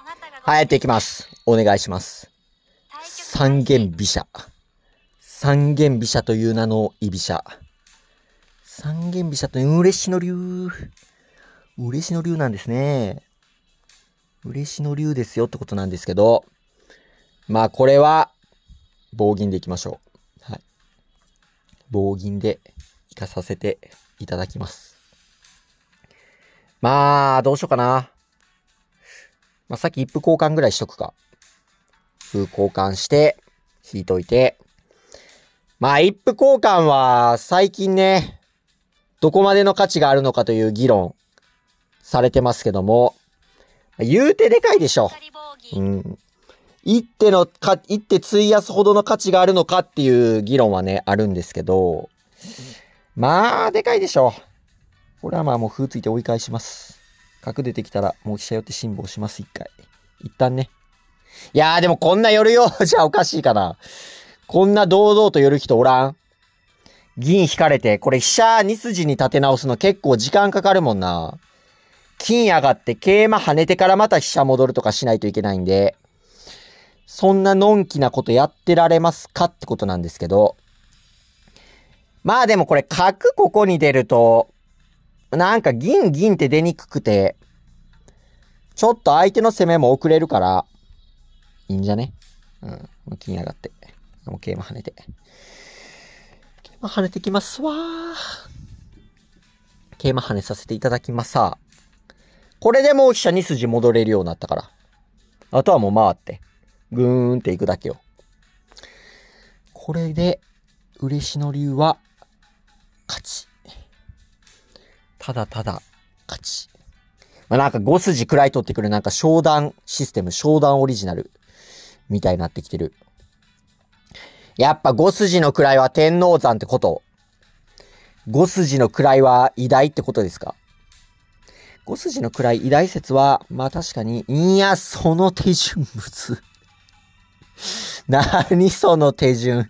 はい、やっていきます。お願いします。三間飛車。三間飛車という名の居飛車。三間飛車という嬉野流。嬉野流なんですね。嬉野流ですよってことなんですけど。まあこれは、棒銀でいきましょう。はい。棒銀でいかさせていただきます。まあ、どうしようかな。まあさっき一歩交換ぐらいしとくか。歩交換して、引いといて。まあ一歩交換は最近ね、どこまでの価値があるのかという議論されてますけども、言うてでかいでしょ。うん。一手費やすほどの価値があるのかっていう議論はね、あるんですけど、まあ、でかいでしょ。これはまあもう歩ついて追い返します。角出てきたらもう飛車寄って辛抱します、一回。一旦ね。いやーでもこんな寄るよじゃあおかしいかな。こんな堂々と寄る人おらん？銀引かれて、これ飛車2筋に立て直すの結構時間かかるもんな。金上がって桂馬跳ねてからまた飛車戻るとかしないといけないんで、そんなのんきなことやってられますかってことなんですけど。まあでもこれ角ここに出ると、なんか銀って出にくくて、ちょっと相手の攻めも遅れるから、いいんじゃね？うん。金上がって。もう桂馬跳ねて。桂馬跳ねてきますわー。桂馬跳ねさせていただきますさ。これでもう飛車2筋戻れるようになったから。あとはもう回って、ぐーんっていくだけよ。これで、嬉野流は、勝ち。ただただ、勝ち。まあ、なんか5筋位取ってくるなんか昇段システム、昇段オリジナル、みたいになってきてる。やっぱ5筋の位は天王山ってこと。5筋の位は偉大ってことですか？5筋の位偉大説は、まあ確かに、いや、その手順物。何その手順。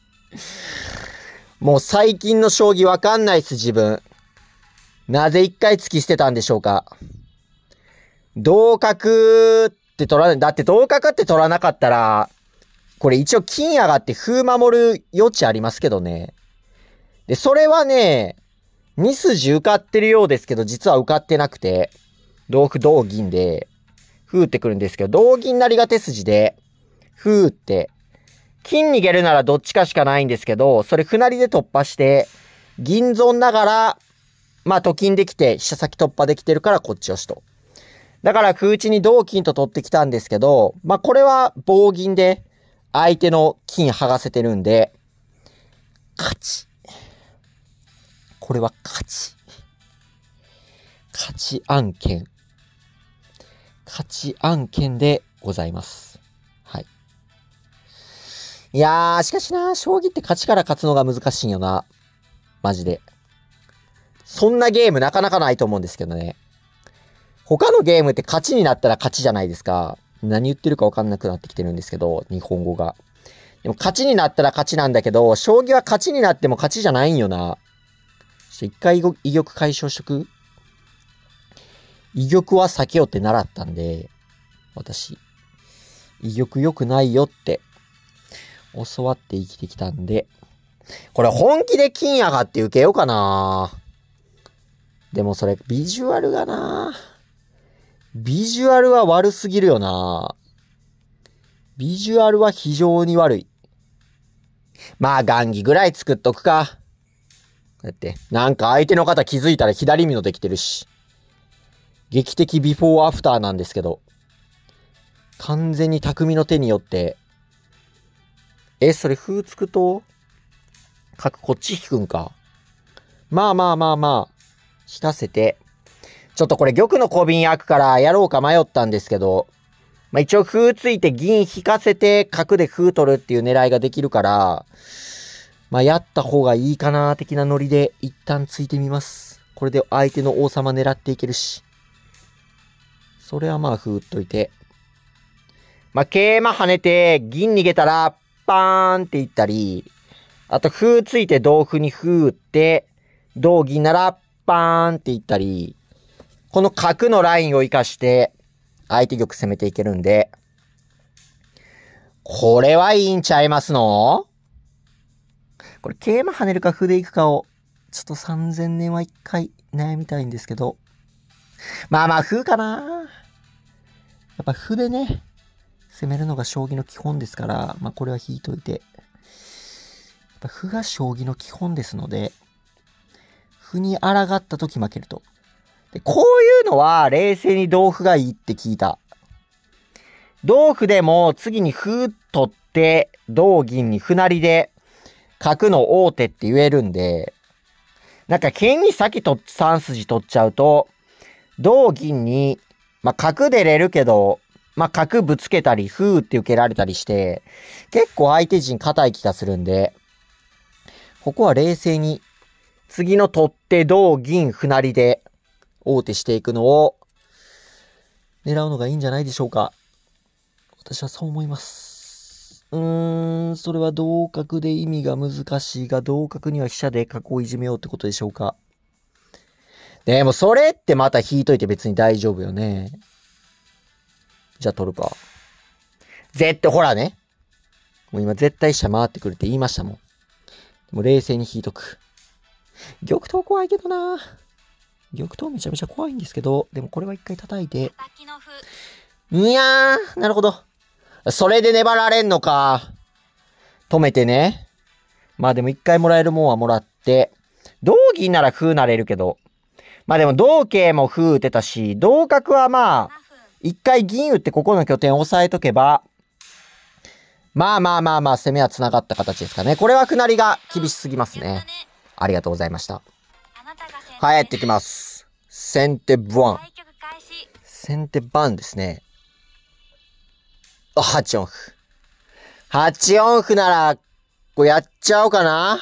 もう最近の将棋わかんないっす、自分。なぜ一回突き捨てたんでしょうか。同角って取らない。だって同角って取らなかったら、これ一応金上がって歩守る余地ありますけどね。で、それはね、2筋受かってるようですけど、実は受かってなくて、同歩同銀で、歩ってくるんですけど、同銀なりが手筋で、歩って、金逃げるならどっちかしかないんですけど、それ歩成りで突破して、銀損ながら、まあ、と金できて、飛車先突破できてるからこっち押しと。だから、空打ちに同金と取ってきたんですけど、まあ、これは棒銀で、相手の金剥がせてるんで、勝ち。これは勝ち。勝ち案件。勝ち案件でございます。はい。いやー、しかしな、将棋って勝ちから勝つのが難しいんよな。マジで。そんなゲームなかなかないと思うんですけどね。他のゲームって勝ちになったら勝ちじゃないですか。何言ってるか分かんなくなってきてるんですけど、日本語が。でも勝ちになったら勝ちなんだけど、将棋は勝ちになっても勝ちじゃないんよな。一回居玉解消しとく？居玉は避けよって習ったんで、私。居玉良くないよって教わって生きてきたんで、これ本気で金上がって受けようかな。でもそれビジュアルがな。ビジュアルは悪すぎるよな。ビジュアルは非常に悪い。まあ雁木ぐらい作っとくか。こうやって。なんか相手の方気づいたら左美濃できてるし。劇的ビフォーアフターなんですけど。完全に匠の手によって、それ歩つくと角こっち引くんか。まあ、引かせて。ちょっとこれ玉の小瓶開くからやろうか迷ったんですけど、まあ一応歩ついて銀引かせて角で歩取るっていう狙いができるから、まあやった方がいいかな的なノリで一旦ついてみます。これで相手の王様狙っていけるし。それはまあ歩打っといて。まあ桂馬跳ねて銀逃げたらパーンっていったり、あと歩ついて同歩に歩打って、同銀ならパーンっていったり、この角のラインを活かして、 相手玉攻めていけるんで、これはいいんちゃいますの？これ桂馬跳ねるか歩で行くかを、ちょっと3000年は一回悩みたいんですけど、まあまあ歩かな。やっぱ歩でね、攻めるのが将棋の基本ですから、まあこれは引いといて。やっぱ歩が将棋の基本ですので、歩に抗った時負けると。で、こういうのは冷静に同歩がいいって聞いた。同歩でも次に歩取って、同銀に歩成りで角の王手って言えるんで、なんか剣に先と3筋取っちゃうと、同銀に、まあ角出れるけど、まあ角ぶつけたり、歩って受けられたりして、結構相手陣硬い気がするんで、ここは冷静に、次の取って同銀歩成りで王手していくのを狙うのがいいんじゃないでしょうか。私はそう思います。それは同角で意味が難しいが、同角には飛車で角をいじめようってことでしょうか。でもそれってまた引いといて別に大丈夫よね。じゃあ取るか。ほらね。もう今絶対飛車回ってくるって言いましたもん。もう冷静に引いとく。玉頭怖いけどな。玉頭めちゃめちゃ怖いんですけど、でもこれは一回叩いて。いやー、なるほど。それで粘られんのか。止めてね。まあでも一回もらえるもんはもらって。同銀なら歩なれるけど。まあでも同桂も歩打てたし、同角はまあ、一回銀打ってここの拠点を押さえとけば、まあ攻めは繋がった形ですかね。これは歩成りが厳しすぎますね。ありがとうございました。はい、やっていきます。先手バン。先手バンですね。8四歩。8四歩なら、これやっちゃおうかな。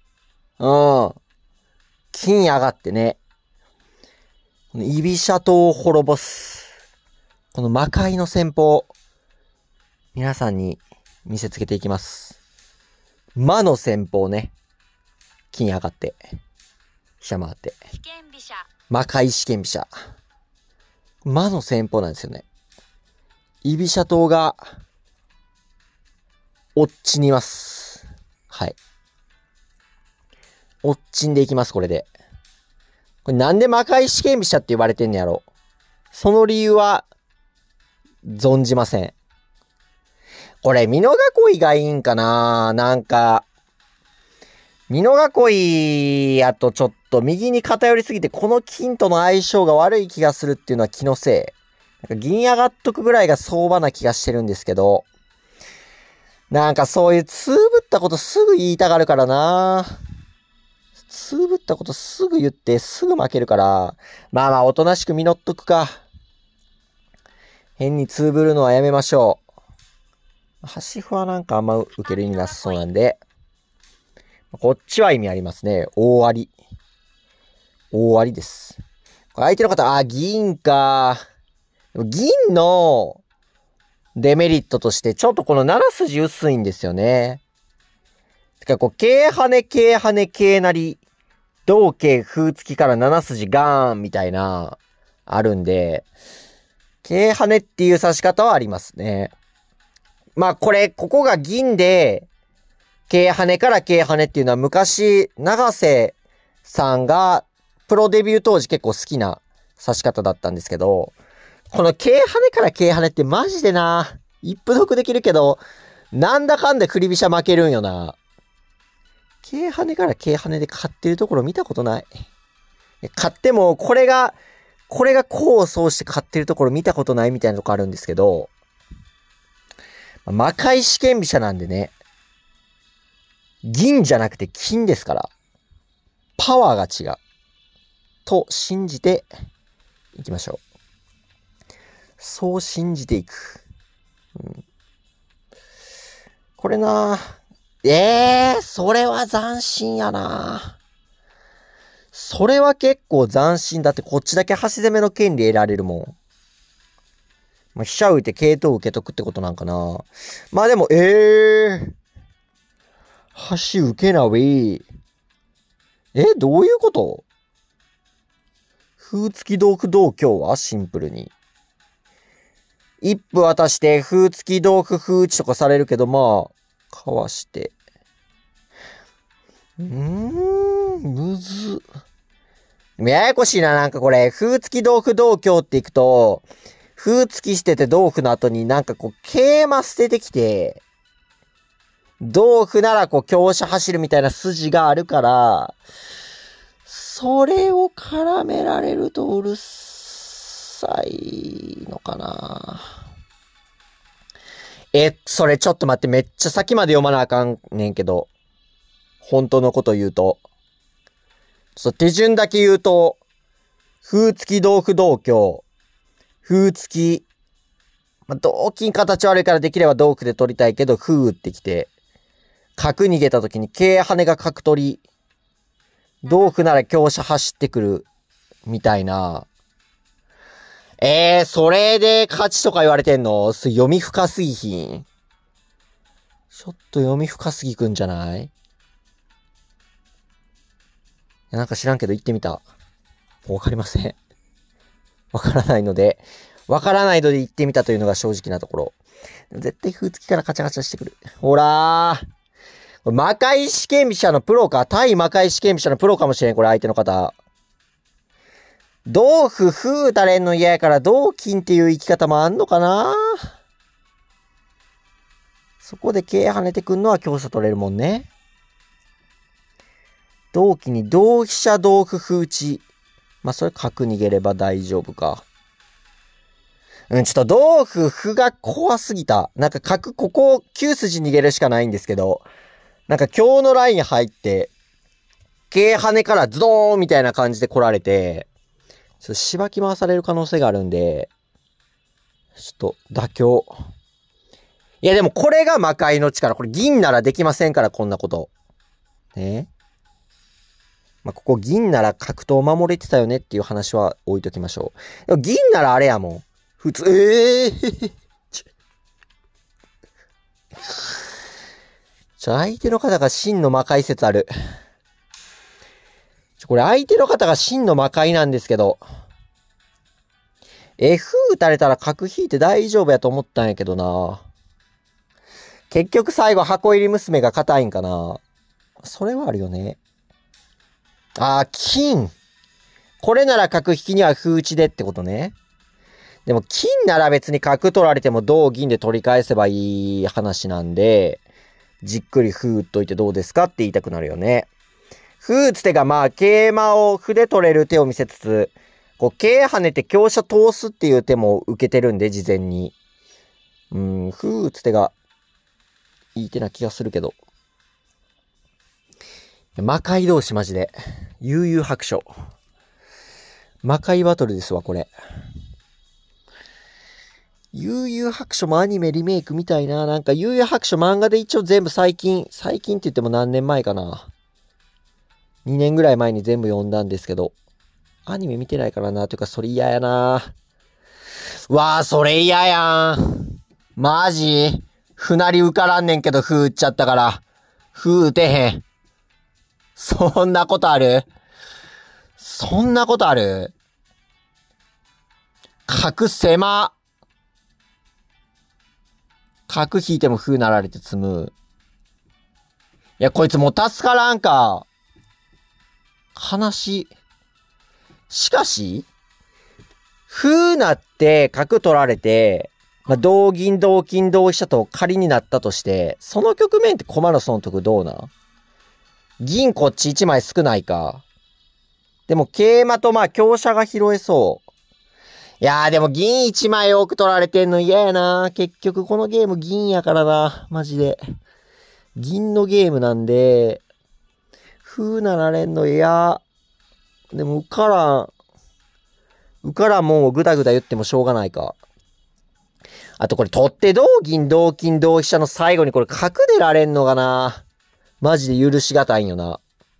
金上がってね。この居飛車党を滅ぼす。この魔界の戦法。皆さんに見せつけていきます。魔の戦法ね。金上がって。飛車回って。魔界試験飛車。魔の戦法なんですよね。居飛車党が、おっちにいます。はい。おっちんでいきます、これで。これなんで魔界試験飛車って言われてんのやろ。その理由は、存じません。これ、美濃囲いがいいんかな？なんか、美濃囲いやとちょっと右に偏りすぎて、この金との相性が悪い気がするっていうのは気のせい。なんか銀上がっとくぐらいが相場な気がしてるんですけど、なんかそういうつぶったことすぐ言いたがるからな。つぶったことすぐ言ってすぐ負けるから、まあおとなしく実っとくか。変につぶるのはやめましょう。端歩はなんかあんま受ける意味なさそうなんで、こっちは意味ありますね。大あり。大ありです。相手の方、銀か。銀のデメリットとして、ちょっとこの7筋薄いんですよね。てか、桂跳ね、桂跳ね、桂成り、同桂歩付きから7筋ガーンみたいな、あるんで、桂跳ねっていう指し方はありますね。まあ、ここが銀で、桂跳ねから桂跳ねっていうのは昔、永瀬さんが、プロデビュー当時結構好きな指し方だったんですけど、この桂跳ねから桂跳ねってマジでな、一歩得できるけど、なんだかんだ振り飛車負けるんよな。桂跳ねから桂跳ねで勝ってるところ見たことない。勝っても、これが功を奏して勝ってるところ見たことないみたいなとこあるんですけど、魔界試験飛車なんでね、銀じゃなくて金ですから、パワーが違う。と信じていきましょう。そう信じていく。これなそれは斬新やな。それは結構斬新だってこっちだけ端攻めの権利得られるもん。飛車浮いて桂頭受けとくってことなんかな。まあでも、端受けなウェイ。どういうこと？歩付き同歩同香はシンプルに。 一歩渡して、歩付き同歩歩打ちとかされるけど、まあ、かわして。むず。ややこしいな、なんかこれ、歩付き同歩同香っていくと、歩付きしてて同歩の後になんかこう、桂馬捨ててきて、同歩ならこう、香車走るみたいな筋があるから、それを絡められるとうるさいのかな。それちょっと待って、めっちゃ先まで読まなあかんねんけど、本当のこと言うと。手順だけ言うと、歩付き同歩同香、歩付き、同金形悪いからできれば同歩で取りたいけど、歩打ってきて、角逃げた時に桂跳ねが角取り、同歩なら香車走ってくる、みたいな。それで勝ちとか言われてんの？読み深すぎひん？ちょっと読み深すぎくんじゃない？なんか知らんけど言ってみた。わかりません。わからないので言ってみたというのが正直なところ。絶対歩付きからカチャカチャしてくる。ほらー。魔界試験飛車のプロか。対魔界試験飛車のプロかもしれん。これ相手の方。同歩、歩打たれんの嫌やから同金っていう生き方もあんのかな。そこで桂跳ねてくんのは香車取れるもんね。同期に同飛車同歩歩打ち。それ角逃げれば大丈夫か。ちょっと同歩歩が怖すぎた。なんか角ここ9筋逃げるしかないんですけど、なんか今日のライン入って、桂跳ねからズドーンみたいな感じで来られて、ちょっとしばき回される可能性があるんで、ちょっと妥協。いやでもこれが魔界の力。これ銀ならできませんから、こんなこと。ね。ここ銀なら角頭守れてたよねっていう話は置いときましょう。でも銀ならあれやもん。普通、相手の方が真の魔界説ある。これ相手の方が真の魔界なんですけど。F 打たれたら角引いて大丈夫やと思ったんやけどな。結局最後箱入り娘が硬いんかな。それはあるよね。金。これなら角引きには歩打ちでってことね。でも金なら別に角取られても同銀で取り返せばいい話なんで、じっくり歩打っといてどうですかって言いたくなるよね。歩打つ手が桂馬を歩で取れる手を見せつつ、桂跳ねて香車通すっていう手も受けてるんで、事前に。歩打つ手がいい手な気がするけど。魔界同士マジで。悠々白書。魔界バトルですわ、これ。悠々白書もアニメリメイクみたいな。なんか悠々白書漫画で一応全部最近って言っても何年前かな。2年ぐらい前に全部読んだんですけど。アニメ見てないからな。というか、それ嫌やな。それ嫌やん。マジ船り受からんねんけど、歩打っちゃったから。歩打てへん。そんなことある？角狭。角引いても歩なられて積む。いや、こいつもう助からんか。悲しい。しかし、歩なって角取られて、同銀、同金、同飛車と仮になったとして、その局面って駒の損得どうなん？銀こっち1枚少ないか。でも桂馬と香車が拾えそう。いやーでも銀1枚多く取られてんの嫌やな。結局このゲーム銀やからな。マジで。銀のゲームなんで、歩なられんの嫌。でも受からんもんをぐだぐだ言ってもしょうがないか。あとこれ取って同銀、同金、同飛車の最後にこれ角でられんのかな。マジで許しがたいんよな。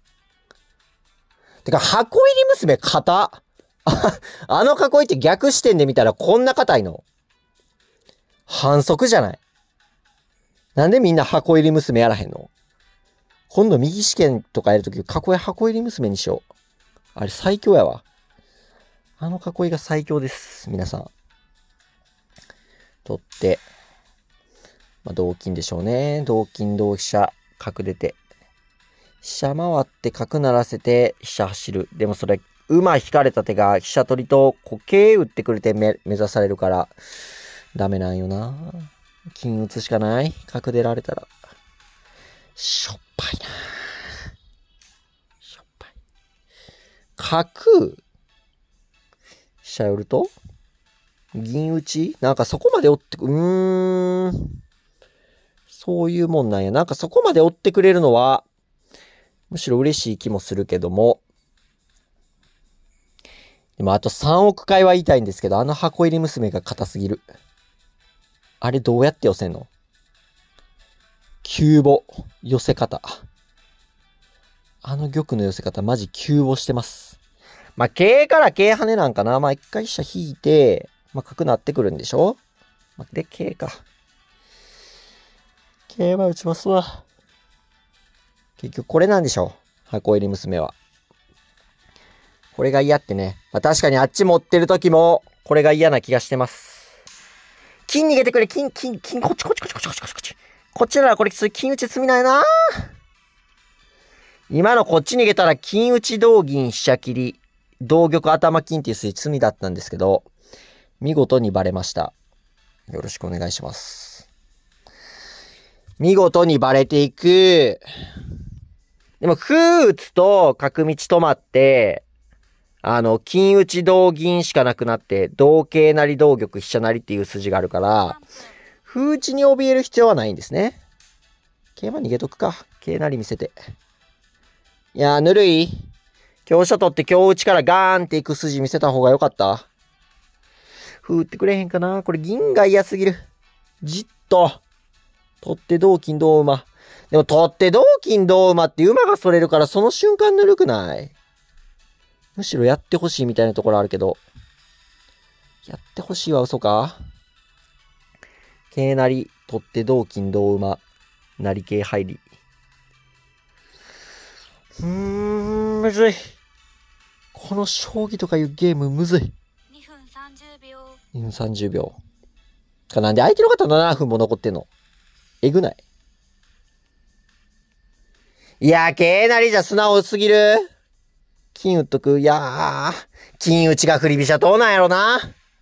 てか、箱入り娘硬。あの囲いって逆視点で見たらこんな硬いの？反則じゃない？なんでみんな箱入り娘やらへんの？今度右試験とかやるとき箱入り娘にしよう。あれ最強やわ。あの囲いが最強です。皆さん。 取って、まあ、同金でしょうね。同金、同飛車、角出て。飛車回って角成らせて飛車走る。でもそれ、馬引かれた手が飛車取りと桂打ってくれて目指されるから、ダメなんよな。金打つしかない。角出られたら。しょっぱいな。しょっぱい。角、飛車寄ると銀打ちなんかそこまで追ってそういうもんなんや。なんかそこまで追ってくれるのは、むしろ嬉しい気もするけども。でもあと3億回は言いたいんですけど、あの箱入り娘が硬すぎる。あれどうやって寄せんの？急母、寄せ方。あの玉の寄せ方マジ急母してます。まあ、桂から桂跳ねなんかな。まあ、一回飛車引いて、まあ、角なってくるんでしょ？まあ、で、桂か。桂馬打ちますわ。結局これなんでしょう。箱入り娘は。これが嫌ってね。まあ、確かにあっち持ってる時も、これが嫌な気がしてます。金逃げてくれ。金、こっち。こっちならこれ、金打ち積みないな。今のこっち逃げたら、金打ち同銀飛車切り、同玉頭金っていう筋積みだったんですけど、見事にバレました。よろしくお願いします。見事にバレていく。でも、歩打つと角道止まって、金打ち同銀しかなくなって、同桂成同玉飛車成っていう筋があるから、歩打ちに怯える必要はないんですね。桂馬逃げとくか。桂成見せて。いやー、ぬるい。香車取って香打ちからガーンっていく筋見せた方が良かった。歩打ってくれへんかな。これ銀が嫌すぎる。じっと。取って同金同馬。でも取って同金同馬って馬がそれるからその瞬間ぬるくない？むしろやってほしいみたいなところあるけど。やってほしいは嘘か？桂成、取って同金同馬。成桂入り。むずい。この将棋とかいうゲームむずい。2分30秒。2分30秒。なんで相手の方7分も残ってんの？えぐない？いやー、桂成じゃ素直すぎる。金打っとく。いやー、金打ちが振り飛車どうなんやろな。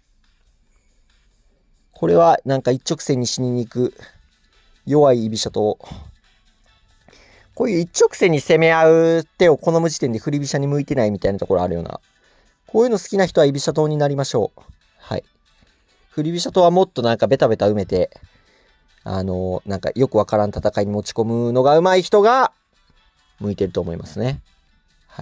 これはなんか一直線に死にに行く弱い居飛車と、こういう一直線に攻め合う手を好む時点で振り飛車に向いてないみたいなところあるよな。こういうの好きな人は居飛車党になりましょう。はい。振り飛車党はもっとなんかベタベタ埋めて、なんかよくわからん戦いに持ち込むのが上手い人が向いてると思いますね。はい。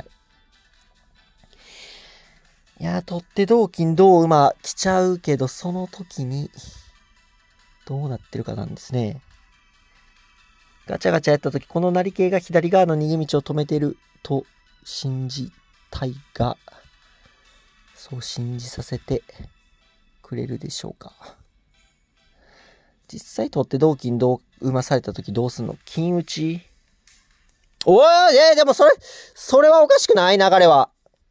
いやー、取って同金同馬来ちゃうけど、その時にどうなってるかなんですね。ガチャガチャやった時、この成桂が左側の逃げ道を止めてると信じたいが、そう信じさせてくれるでしょうか。実際取って同金同馬された時どうすんの？金打ち？おー、でもそれはおかしくない？流れは。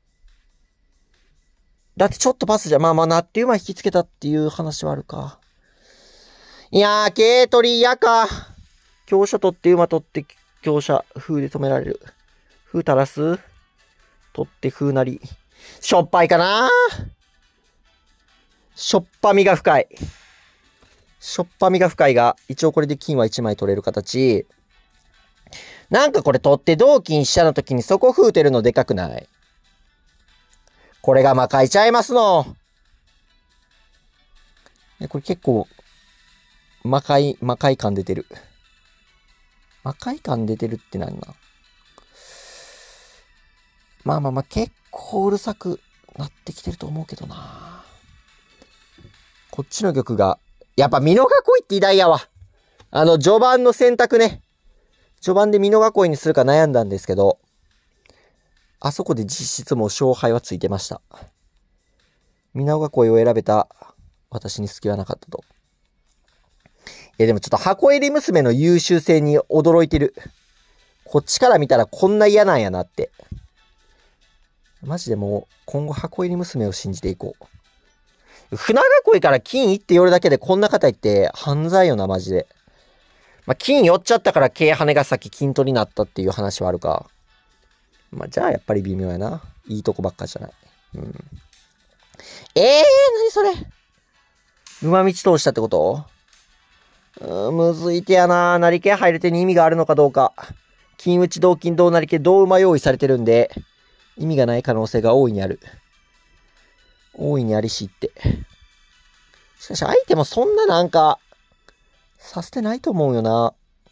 だってちょっとパスじゃ、まあなって馬引きつけたっていう話はあるか。いやー、桂取り嫌か。香車取って馬取って香車、風で止められる。風垂らす？取って風なり。しょっぱいかな？しょっぱみが深い。しょっぱみが深いが、一応これで金は1枚取れる形。なんかこれ取って同金飛車の時にそこ風打てるのでかくない？これが魔界ちゃいますの。これ結構、魔界感出てる。魔界感出てるってなんな。まあ、結構うるさくなってきてると思うけどな。こっちの玉が、やっぱ美濃囲いって偉大やわ。序盤の選択ね。序盤で美濃囲いにするか悩んだんですけど、あそこで実質もう勝敗はついてました。美濃囲いを選べた私に隙はなかったと。いやでもちょっと箱入り娘の優秀性に驚いてる。こっちから見たらこんな嫌なんやなって。マジでもう今後箱入り娘を信じていこう。 船囲いから金行って寄るだけでこんな方って犯罪よな、マジで。まあ、金寄っちゃったから桂跳ねが先金取りになったっていう話はあるか。まあ、じゃあやっぱり微妙やな。いいとこばっかじゃない。うん。何それ。馬道通したってこと？むずいてやな。成桂入れてに意味があるのかどうか。金打ち同金同成桂同馬用意されてるんで、意味がない可能性が大いにある。大いにありしって。しかし相手もそんななんか、させてないと思うよな。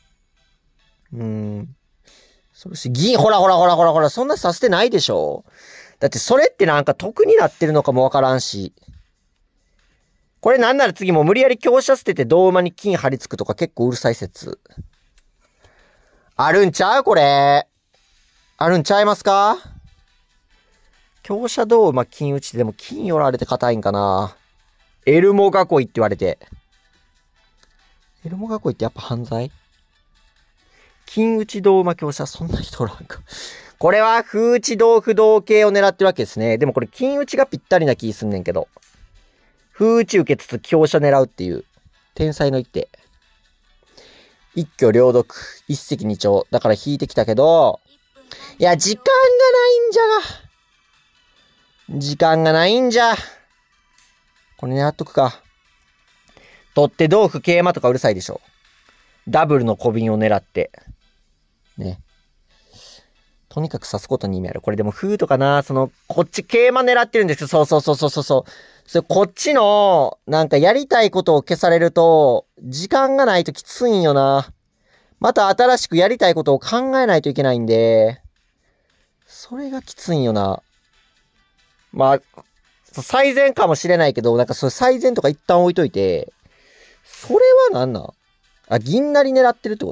それし、銀、ほら、そんなさせてないでしょ。だってそれってなんか得になってるのかもわからんし。これなんなら次も無理やり香車捨てて胴馬に金張り付くとか結構うるさい説。あるんちゃうこれ。あるんちゃいますか？香車胴馬金打ちででも金寄られて硬いんかな。エルモ囲いって言われて。エルモ囲いってやっぱ犯罪？金打ち胴馬香車そんな人おらんか。これは風打ち同歩同桂を狙ってるわけですね。でもこれ金打ちがぴったりな気すんねんけど。風打ち受けつつ香車狙うっていう。天才の一手。一挙両得。一石二鳥。だから引いてきたけど。いや、時間がないんじゃが。時間がないんじゃ。これ狙っとくか。取って同歩桂馬とかうるさいでしょ。ダブルの小瓶を狙って。ね。とにかく指すことに意味ある。これでも風とかな、こっち桂馬狙ってるんですよ。そう。それこっちの、なんかやりたいことを消されると、時間がないときついんよな。また新しくやりたいことを考えないといけないんで、それがきついんよな。まあ、最善かもしれないけど、なんかそれ最善とか一旦置いといて、それはなんなん？あ、銀なり狙ってるってこと？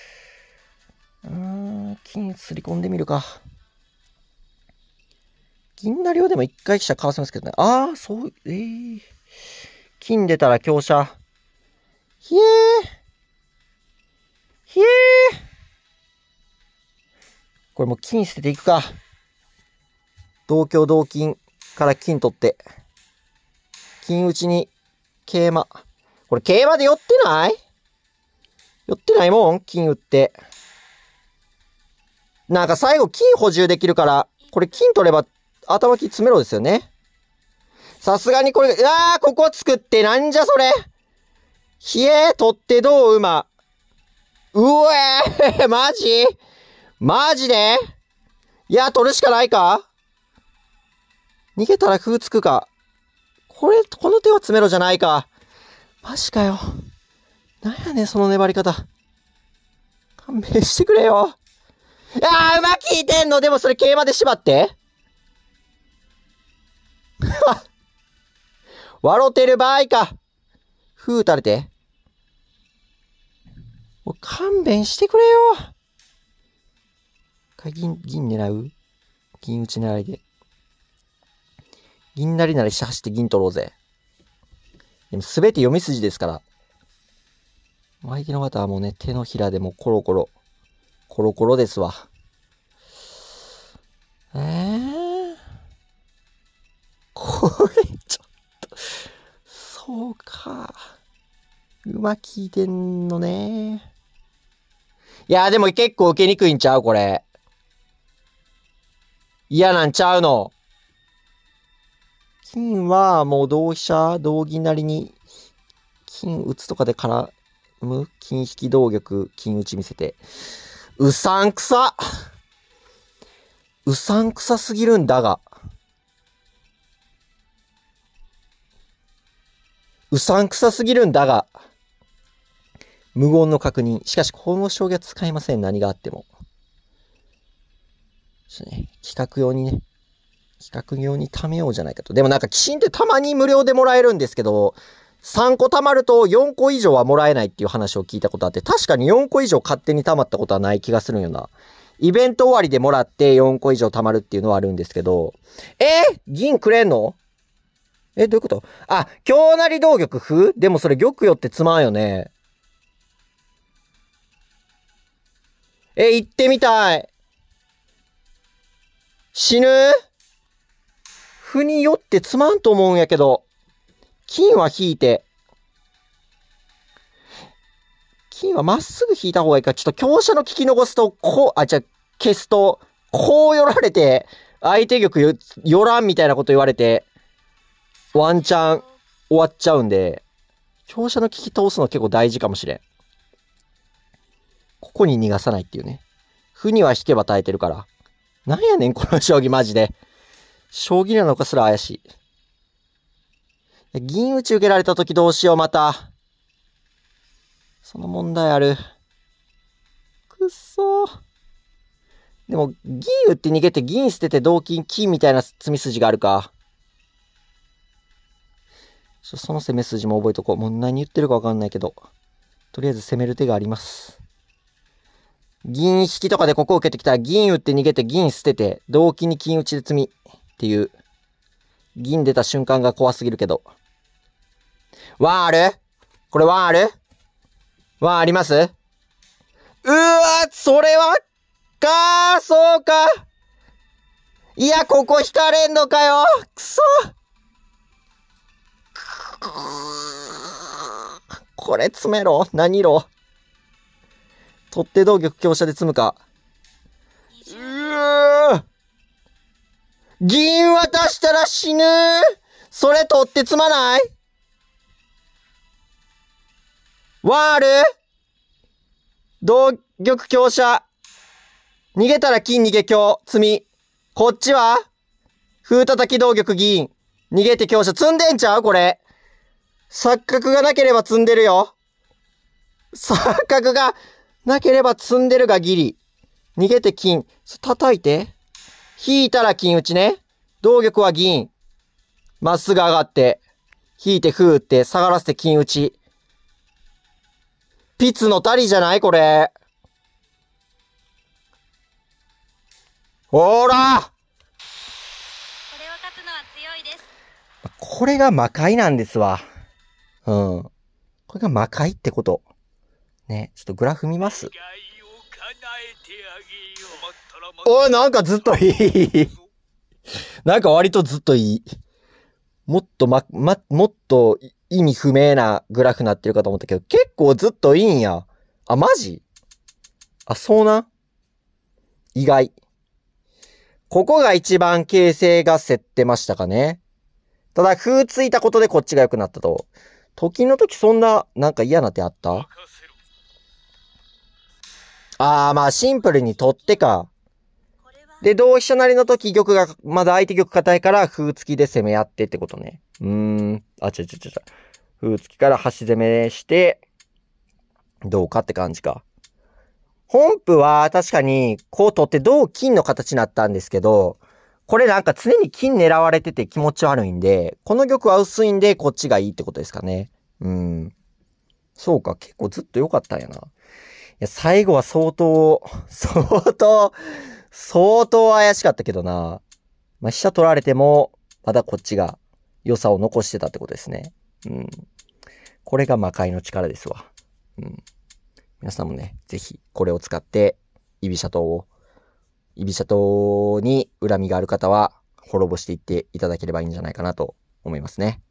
金すり込んでみるか。銀なりはでも一回飛車かわせますけどね。そう、金出たら香車。ひえー。これもう金捨てていくか。同香同金から金取って。金打ちに桂馬。これ桂馬で寄ってない？寄ってないもん金打って。なんか最後金補充できるから、これ金取れば頭金詰めろですよね。さすがにこれ、ここ作ってなんじゃそれ。ひえー、取ってどう馬。マジで？いや、取るしかないか？逃げたら風つくか。この手は詰めろじゃないか。マジかよ。なんやねん、その粘り方。勘弁してくれよ。馬効いてんの？でもそれ桂馬で縛って。笑ってる場合か。風打たれて。もう勘弁してくれよ。銀狙う？銀打ち狙いで。銀なりなら飛車走って銀取ろうぜ。でもすべて読み筋ですから。相手の方はもうね、手のひらでもコロコロですわ。これちょっと、そうか。馬効いてんのね。いや、でも結構受けにくいんちゃうこれ。嫌なんちゃうの。金はもう同飛車、同銀なりに、金打つとかで絡む、金引き同玉、金打ち見せて。うさんくさすぎるんだが。無言の確認。しかし、この将棋は使いません。何があっても。企画用に貯めようじゃないかと。でもなんか、寄進ってたまに無料でもらえるんですけど、3個貯まると4個以上はもらえないっていう話を聞いたことあって、確かに4個以上勝手に貯まったことはない気がするんよな。イベント終わりでもらって4個以上貯まるっていうのはあるんですけど、銀くれんの？どういうこと？香成同玉歩？でもそれ玉寄ってつまんよね。行ってみたい。死ぬ？歩によってつまんと思うんやけど。 金は引いて、金はまっすぐ引いた方がいいか。ちょっと香車の利き残すと、消すと、こう寄られて、相手玉寄らんみたいなこと言われて、ワンチャン終わっちゃうんで、香車の利き通すの結構大事かもしれん。ここに逃がさないっていうね。歩には引けば耐えてるから。なんやねん、この将棋マジで。将棋なのかすら怪しい。銀打ち受けられた時どうしよう、また。その問題ある。くっそー。でも、銀打って逃げて銀捨てて同金金みたいな詰み筋があるか。その攻め筋も覚えとこう。もう何言ってるかわかんないけど。とりあえず攻める手があります。銀引きとかでここ受けてきたら銀打って逃げて銀捨てて同金に金打ちで詰みっていう。銀出た瞬間が怖すぎるけど。ワンある？これワンある？ワンあります？うわそれはそうか。いや、ここ引かれんのかよ。くそ。これ詰めろ。何色？取って同玉香車で詰むか。銀渡したら死ぬ。それ取って詰まない？ワンある？同玉香車。逃げたら金逃げ香、詰み。こっちは風叩き同玉銀。逃げて香車。積んでんちゃうこれ。錯覚がなければ積んでるよ。錯覚がなければ積んでるがギリ。逃げて金。叩いて。引いたら金打ちね。同玉は銀。まっすぐ上がって。引いて歩打って下がらせて金打ち。ピツの足りじゃないこれ。ほら！これは勝つのは強いです。これが魔界なんですわ。うん。これが魔界ってこと。ね、ちょっとグラフ見ます。なんかずっといい。なんか割とずっといい。もっともっと意味不明なグラフになってるかと思ったけど、結構ずっといいんや。あ、マジ？あ、そうな。意外。ここが一番形勢が競ってましたかね。ただ、歩ついたことでこっちが良くなったと。時の時そんな、なんか嫌な手あった？まあシンプルに取ってか。で、同飛車成の時玉がまだ相手玉硬いから歩付きで攻め合ってってことね。歩付きから端攻めして、どうかって感じか。本譜は確かにこう取って同金の形になったんですけど、これなんか常に金狙われてて気持ち悪いんで、この玉は薄いんでこっちがいいってことですかね。そうか、結構ずっと良かったんやな。いや、最後は相当怪しかったけどな。まあ、飛車取られても、まだこっちが良さを残してたってことですね。これが魔界の力ですわ。皆さんもね、ぜひこれを使って、居飛車党に恨みがある方は滅ぼしていっていただければいいんじゃないかなと思いますね。